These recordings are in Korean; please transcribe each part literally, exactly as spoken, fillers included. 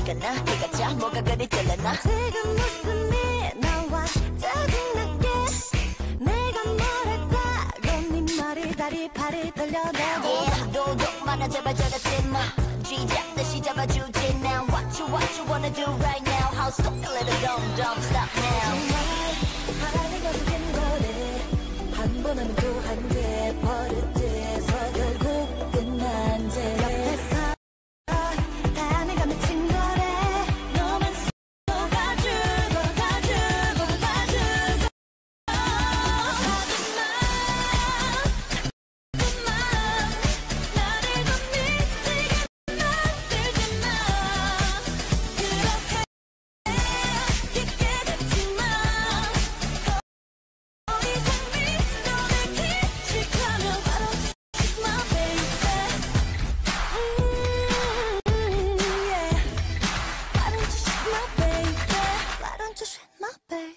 어디가 나 네가 자 뭐가 그리 들려나 지금 웃음이 나와 짜증나게 내가 뭐랄까로 네 머리 다리 팔이 떨려대고 Yeah 도둑 많아 제발 저러지 마 쥐잡듯이 잡아주지 now What you what you wanna do right now How stop a little don't don't stop now 정말 바람이 가득한 거래 한 번 하면 또 한 개 버릇돼서 결국 끝난 제 옆에서 다 내가 미친 거래 너만 속아주고 가주고 가주고 하지마 그만 나를 더 미치게 만들지 마 그렇게 깊게 됐지만 더 이상 미소를 기식하면 바로 my baby mm, yeah. Why don't you shake my baby Why don't you shake my baby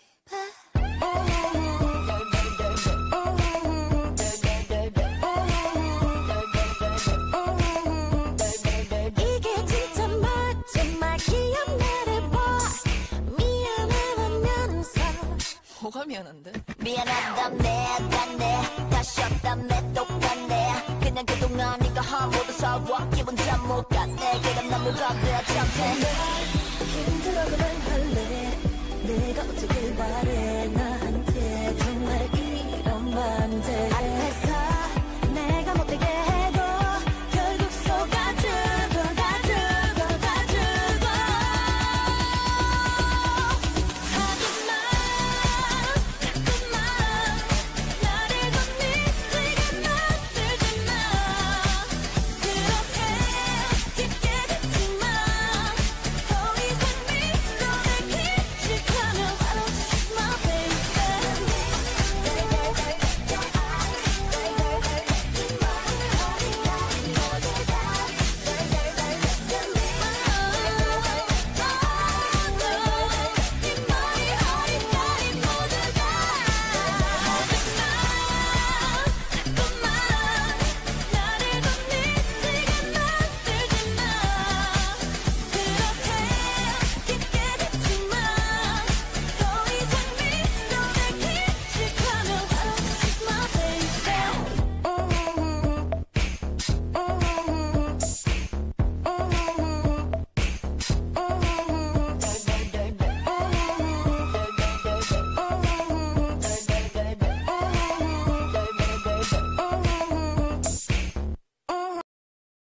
이게 진짜 마지막 기억나를 봐 미안해하면서 뭐가 미안한데? 미안하다네 다네 다시 없다네 똑같네 그냥 그동안 네가 한 모든 사와 기분 참 못 갔네 그럼 난 뭐가 돼야 참네 힘들어 그만할래 내가 어쩌길 바래 나한테 정말 이러면 돼 앞에서